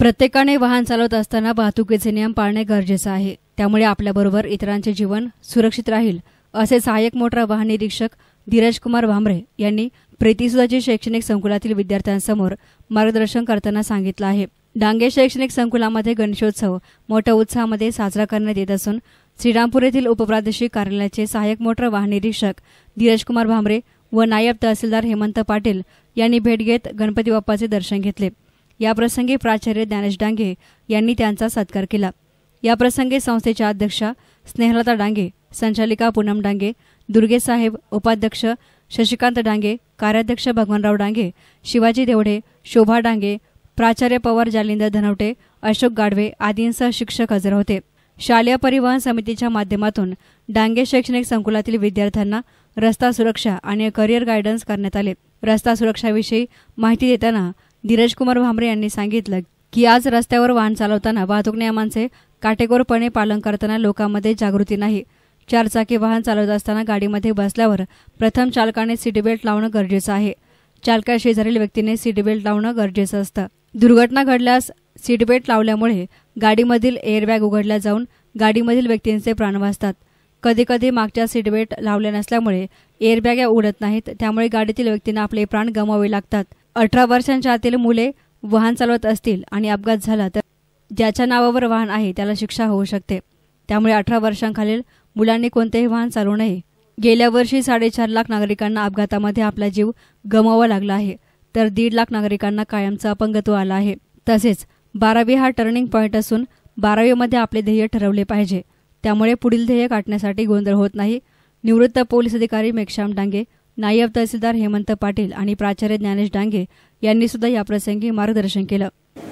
प्रत्येकाने वाहन चालवत असताना वाहतुकीचे नियम पाळणे गरजेचे आहे। त्यामुळे आपल्याबरोबर इतरांचे जीवन सुरक्षित राहील असे सहाय्यक मोटार वाहन निरीक्षक धीरज कुमार भांबरे यांनी प्रीतिसुधाजी शैक्षणिक संकुलातील विद्यार्थ्यांसमोर मार्गदर्शन करताना सांगितलं आहे। डांगे शैक्षणिक संकुलामध्ये गणेशोत्सव मोठ्या उत्साहामध्ये साजरा करण्यात येत असून श्रीरामपूर येथील उपप्रादेशिक कार्यालयाचे सहाय्यक मोटार वाहन निरीक्षक धीरज कुमार भांबरे व नायब तहसीलदार हेमंत पाटील यांनी भेट घेत गणपती बाप्पाचे दर्शन घेतले। याप्रसंगी प्राचार्य ज्ञानेश डांगे यांनी त्यांचा सत्कार केला। याप्रसंगी संस्थेच्या अध्यक्षा स्नेहलता डांगे, संचालिका पूनम डांगे, दुर्गे साहेब, उपाध्यक्ष शशिकांत डांगे, कार्याध्यक्ष भगवानराव डांगे, शिवाजी देवडे, शोभा डांगे, प्राचार्य पवार जालिंदर धनवटे, अशोक गाडवे आदींसह शिक्षक हजर होते। शालेय परिवहन समितीच्या माध्यमातून डांगे शैक्षणिक संकुलातील विद्यार्थ्यांना रस्ता सुरक्षा आणि करिअर गायडन्स करण्यात आले। रस्ता सुरक्षाविषयी माहिती देताना धीरज कुमार भांबरे यांनी सांगितलं की आज रस्त्यावर वाहन चालवताना वाहतूक नियमांचे काटेकोरपणे पालन करताना लोकांमध्ये जागृती नाही। चारचाकी वाहन चालवत असताना गाडीमध्ये बसल्यावर प्रथम चालकाने सीट बेल्ट लावणं गरजेचं आहे। चालकाशेजारील व्यक्तीने सीट बेल्ट लावणं गरजेचं असतं। दुर्घटना घडल्यास सीट बेल्ट लावल्यामुळे गाडीमधील एअरबॅग उघडल्या जाऊन गाडीमधील व्यक्तींचे प्राण वाचतात। कधीकधी मागच्या सीट बेल्ट लावल्या नसल्यामुळे एअरबॅग उडत नाहीत, त्यामुळे गाडीतील व्यक्तींना आपले प्राण गमवावे लागतात। 18 वर्षांच्या आतील मुले वाहन चालवत असतील आणि अपघात झाला तर ज्याच्या नावावर वाहन आहे त्याला शिक्षा होऊ शकते। त्यामुळे 18 वर्षांखालील मुलांनी कोणतेही वाहन चालवू नये। गेल्या वर्षी 4.5 लाख नागरिकांना अपघातामध्ये आपला जीव गमवावा लागला आहे, तर 1.5 लाख नागरिकांना कायमचं अपंगत्व आलं आहे। तसेच 12वी हा टर्निंग पॉईंट असून 12वीमध्ये आपले ध्येय ठरवले पाहिजे। त्यामुळे पुढील ध्येय गाठण्यासाठी गोंधळ होत नाही। निवृत्त पोलीस अधिकारी मेघश्याम डांगे, नायब तहसीलदार हेमंत पाटील आणि प्राचार्य ज्ञानेश डांगे यांनी सुद्धा याप्रसंगी मार्गदर्शन केलं।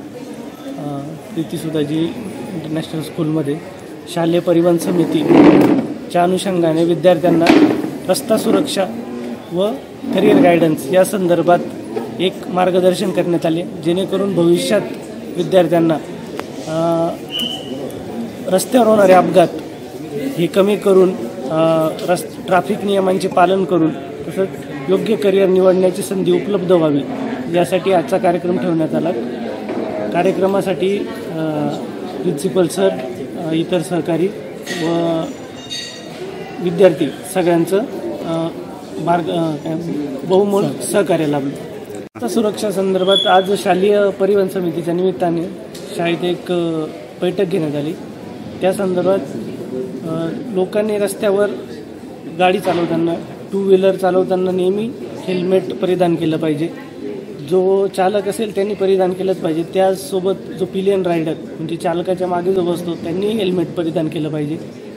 प्रीतिसुधाजी इंटरनॅशनल स्कूलमध्ये शालेय परिवहन समितीच्या अनुषंगाने विद्यार्थ्यांना रस्ता सुरक्षा व करिअर गायडन्स या संदर्भात एक मार्गदर्शन करण्यात आले, जेणेकरून भविष्यात विद्यार्थ्यांना रस्त्यावर होणारे अपघात हे कमी करून ट्रॅफिक नियमांचे पालन करून तसंच योग्य करिअर निवडण्याची संधी उपलब्ध व्हावी यासाठी आजचा कार्यक्रम ठेवण्यात आला। कार्यक्रमासाठी प्रिन्सिपल सर, इतर सहकारी व विद्यार्थी सगळ्यांचं बहुमोल सहकार्य लाभलं। रस्ता सुरक्षा संदर्भात आज शालेय परिवहन समितीच्या निमित्ताने शाळेत एक बैठक घेण्यात आली। त्या संदर्भात लोकांनी रस्त्यावर गाडी चालवताना, टू व्हीलर चालवताना नेहमी हेल्मेट परिधान केलं पाहिजे। जो चालक असेल त्यांनी परिधान केलंच पाहिजे। त्यासोबत जो पिलियन रायडर म्हणजे चालकाच्या मागे जो बसतो त्यांनी हेल्मेट परिधान केलं पाहिजे।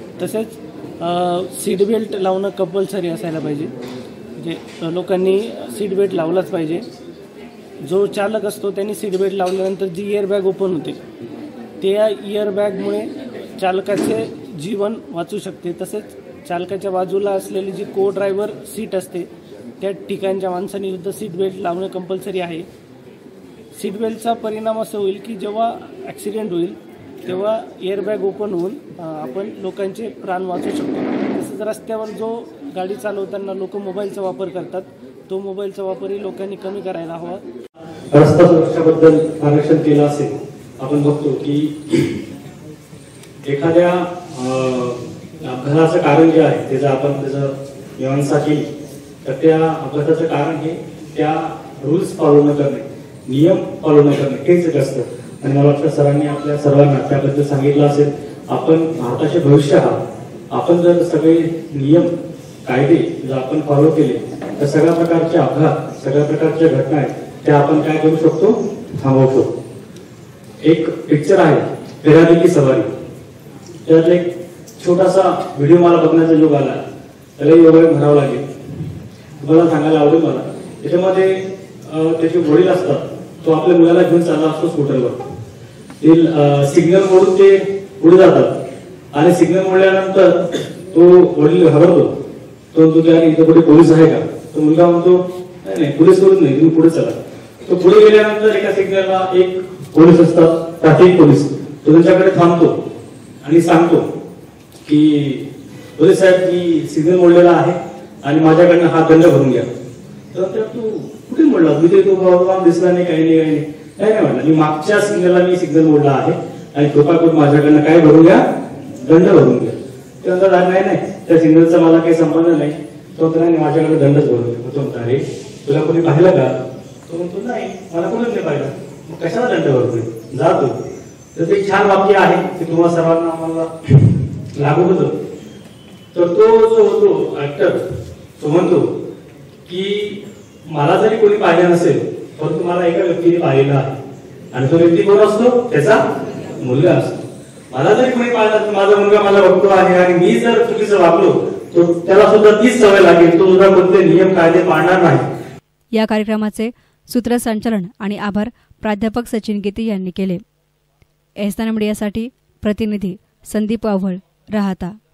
तसेच सीट बेल्ट लावणं कंपल्सरी असायला पाहिजे, म्हणजे लोकांनी सीट बेल्ट लावलाच पाहिजे। जो चालक असतो त्यांनी सीट बेल्ट लावल्यानंतर जी एअरबॅग ओपन होते त्या एअरबॅगमुळे चालकाचे जीवन वाचू शकते। तसेच चालकाच्या बाजूला असलेली जी को ड्रायव्हर सीट असते त्या ठिकाणच्या माणसांनी सुद्धा सीट बेल्ट लावणं कंपल्सरी आहे। सीट बेल्टचा परिणाम असं होईल की जेव्हा ॲक्सिडेंट होईल तेव्हा एअरबॅग ओपन होऊन आपण लोकांचे प्राण वाचू शकतो। तसंच रस्त्यावर जो गाडी चालवताना लोक मोबाईलचा वापर करतात, तो मोबाईलचा वापरही लोकांनी कमी करायला हवा। रस्ता सुरक्षेबद्दल मार्गदर्शन केलं असेल। आपण बघतो की एखाद्या अपघाताचं कारण जे आहे त्याचं आपण त्याचं नियमांसाठी, तर त्या अपघाताचं कारण हे त्या रूल्स फॉलो न करणे, नियम फॉलो न करणे हेच असतं। आणि मला वाटतं सरांनी आपल्या सर्वांना त्याबद्दल सांगितलं असेल। आपण भारताचे भविष्य आहात। आपण जर सगळे नियम कायदे जर आपण फॉलो केले तर सगळ्या प्रकारचे अपघात, सगळ्या प्रकारच्या घटना आहेत त्या आपण काय करू शकतो, थांबवू शकतो। एक पिक्चर आहे फिरादी की सवारी, त्यात एक छोटासा व्हिडिओ मला बघण्याचा योग आला, त्याला योगा म्हणावं लागेल। तुम्हाला सांगायला आवडेल मला, त्याच्यामध्ये त्याचे वडील असतात, तो आपल्या मुलाला घेऊन चालला असतो स्कूटरवर। ते सिग्नल मोडून ते पुढे जातात आणि सिग्नल मोडल्यानंतर तो वडील घाबरतो, तो तुझ्या इथे पुढे पोलीस आहे का? तो मुलगा म्हणतो नाही पोलीस सोडत नाही, तुम्ही पुढे चला। तो पुढे गेल्यानंतर एका सिग्नलला एक पोलीस असतात, ट्रॅफिक पोलीस, तो त्यांच्याकडे थांबतो आणि सांगतो की पोलीस साहेब मी सिग्नल मोडलेला आहे आणि माझ्याकडनं हा दंड भरून घ्या। तर तू कुठे मोडला? मी ते तो दिसला नाही, काही नाही, काही नाही। काय नाही म्हटलं, मी मागच्या सिग्नलला मी सिग्नल मोडला आहे आणि कृपा करून माझ्याकडनं काय भरून घ्या, दंड भरून घ्या. ते म्हणतात नाही त्या सिग्नलचा मला काही संबंध नाही. तो म्हणतो नाही माझ्याकडे दंडच भरून घ्या. तो म्हणतो अरे तुला कोणी पाहिलं का? तो म्हणतो नाही मला कोणीच नाही पाहिलं. मग कशाला दंड भरतोय, जा तू. तर ते छान वाक्य आहे ते तुम्हाला सर्वांना आम्हाला लागू होतं. तर तो जो होतो ऍक्टर तो म्हणतो की मला जरी कोणी पाहिलं नसेल परंतु मला एका व्यक्तीने पाहिलं आहे आणि तो व्यक्ती कोण असतो, त्याचा मुलगा असतो. मला जरी कोणी पाहिलं तर माझा मुलगा मला बघतो आहे आणि मी जर चुकीचं वागलो तर त्याला सुद्धा तीच सवय लागेल, तो सुद्धा कोणते नियम कायदे पाळणार नाही. या कार्यक्रमाचे सूत्रसंचालन आणि आभार प्राध्यापक सचिन गीते यांनी केले. एहसान मीडियासाठी प्रतिनिधी संदीप अव्हळ, राहता.